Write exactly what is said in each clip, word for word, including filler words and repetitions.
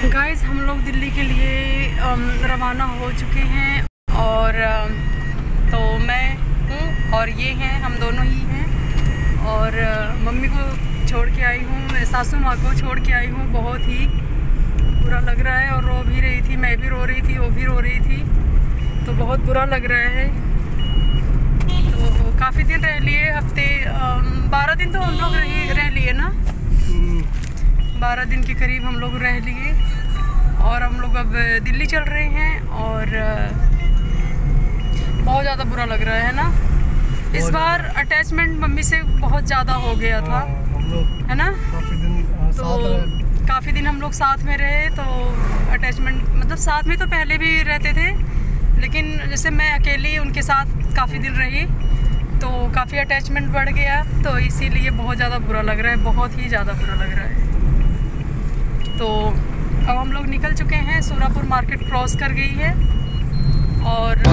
Guys हम लोग दिल्ली के लिए रवाना हो चुके हैं और तो मैं हूँ और ये हैं, हम दोनों ही हैं। और मम्मी को छोड़ के आई हूँ, मैं सासू माँ को छोड़ के आई हूँ। बहुत ही बुरा लग रहा है और रो भी रही थी, मैं भी रो रही थी, वो भी रो रही थी, तो बहुत बुरा लग रहा है। तो काफ़ी दिन रह लिए, हफ्ते बारह दिन तो हम लोग रह रह लिए ना, बारह दिन के करीब हम लोग रह लिए और हम लोग अब दिल्ली चल रहे हैं। और बहुत ज़्यादा बुरा लग रहा है ना, इस बार अटैचमेंट मम्मी से बहुत ज़्यादा हो गया था, है ना। काफ़ी दिन तो काफ़ी दिन हम लोग साथ में रहे, तो अटैचमेंट मतलब साथ में तो पहले भी रहते थे, लेकिन जैसे मैं अकेली उनके साथ काफ़ी दिन रही तो काफ़ी अटैचमेंट बढ़ गया, तो इसीलिए बहुत ज़्यादा बुरा लग रहा है, बहुत ही ज़्यादा बुरा लग रहा है। तो अब हम लोग निकल चुके हैं, सूरापुर मार्केट क्रॉस कर गई है और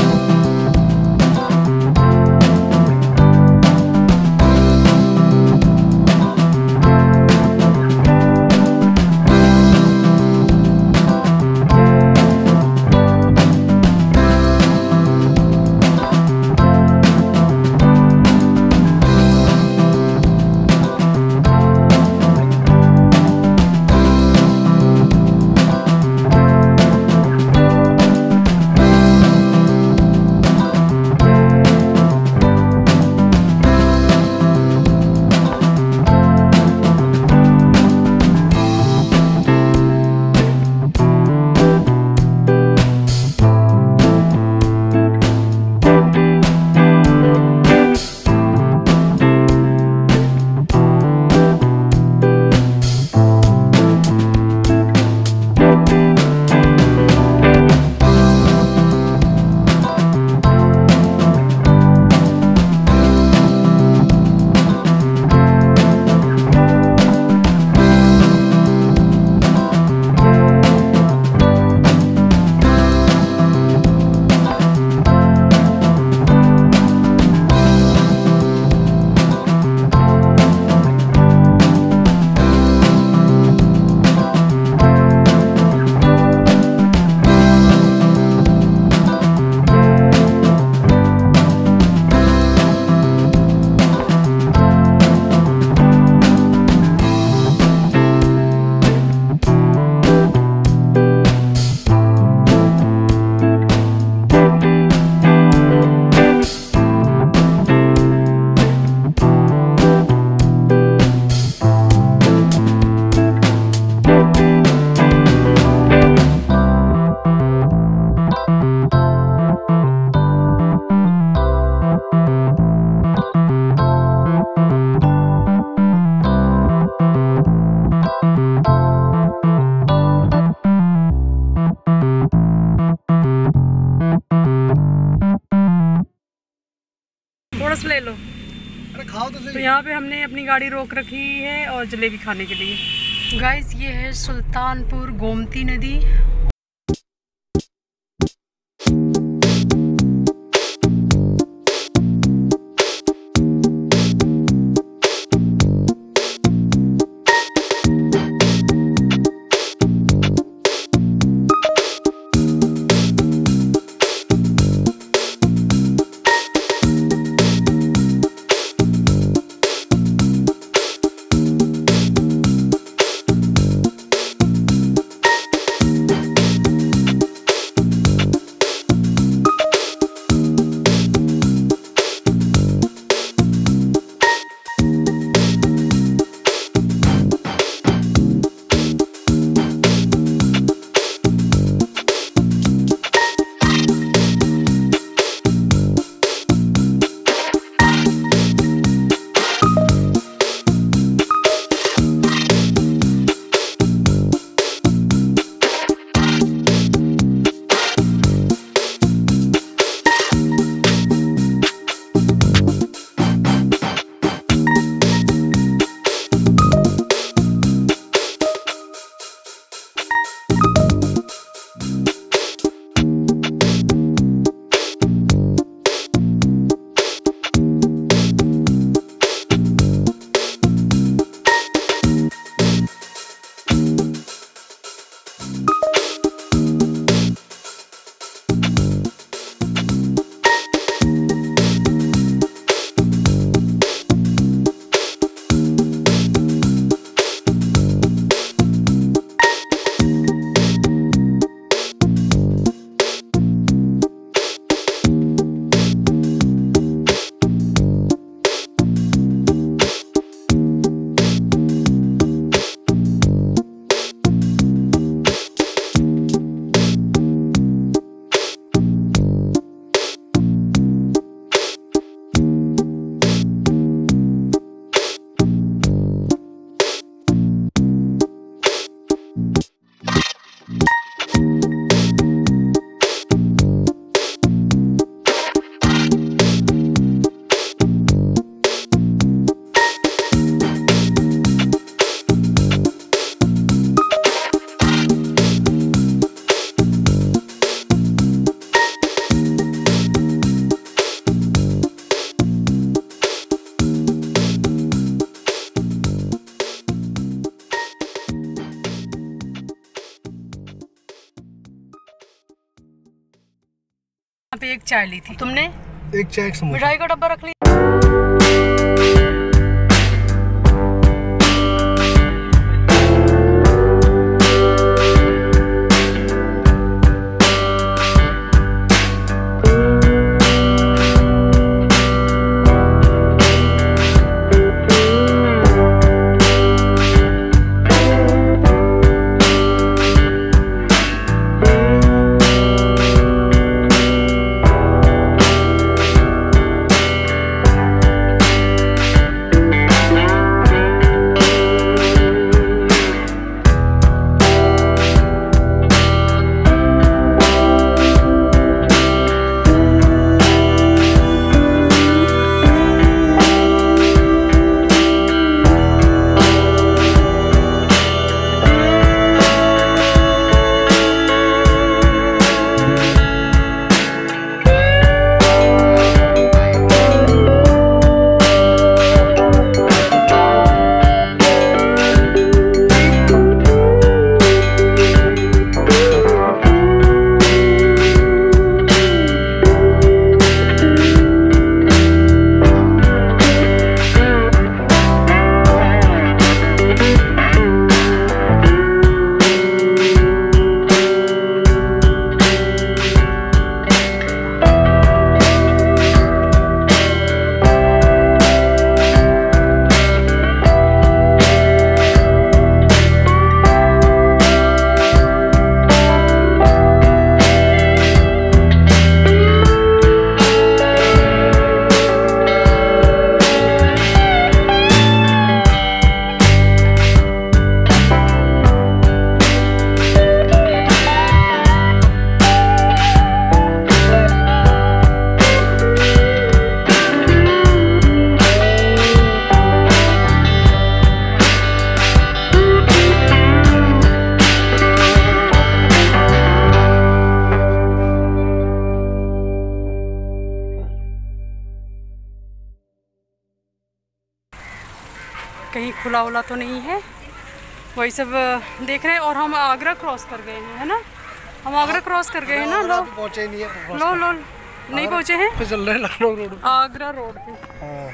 ले लो। अरे खाओ तो सही। तो यहाँ पे हमने अपनी गाड़ी रोक रखी है और जलेबी खाने के लिए। गाइस ये है सुल्तानपुर गोमती नदी। पे एक चाय ली थी। तुमने? एक चाय एक समोसा। मिठाई का डब्बा रख लिया। कहीं खुला उला तो नहीं है, वही सब देख रहे हैं। और हम आगरा क्रॉस कर गए हैं, है ना? हम आगरा क्रॉस कर गए हैं ना। लो पहुंचे नहीं है। लो लो नहीं पहुंचे हैं। पे चल रहे हैं लखनऊ रोड, आगरा रोड पे। हाँ।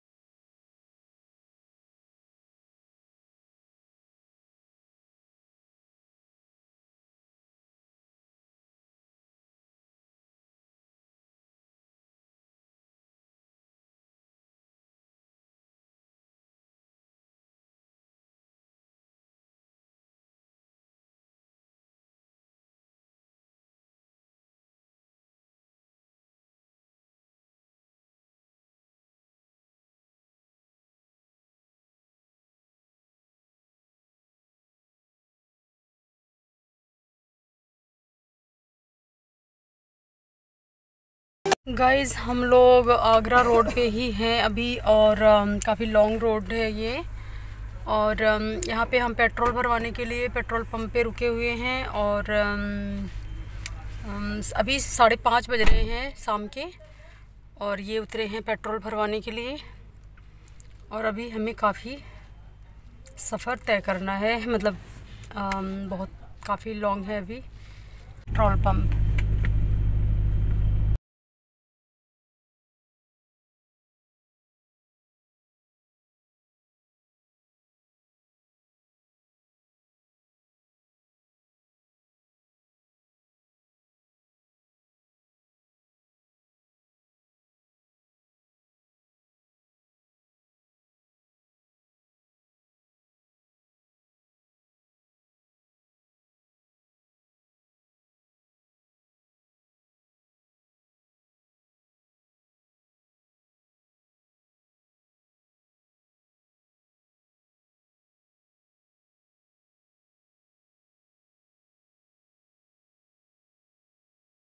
गाइज़ हम लोग आगरा रोड पे ही हैं अभी, और काफ़ी लॉन्ग रोड है ये। और यहाँ पे हम पेट्रोल भरवाने के लिए पेट्रोल पंप पे रुके हुए हैं। और अभी साढ़े पाँच बज रहे हैं शाम के, और ये उतरे हैं पेट्रोल भरवाने के लिए। और अभी हमें काफ़ी सफ़र तय करना है, मतलब बहुत काफ़ी लॉन्ग है अभी पेट्रोल पंप।